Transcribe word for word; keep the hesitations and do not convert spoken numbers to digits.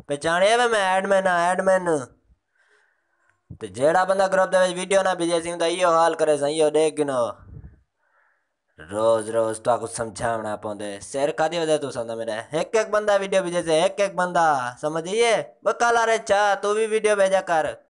पहचाने वे मैं एडमिन हाँ एडमिन। ते जेड़ा बंदा ग्रुप दे विच वीडियो ना भेजे सी उंदा इयो हाल करे सा इयो देख गिनो। रोज रोज तो कुछ समझावना पौंदे सिर खादी वजह तू समझ मेरा एक एक बंदा वीडियो भेजे से एक एक बंदा समझिए वो कल अरे चा तू भी वीडियो भेजा कर।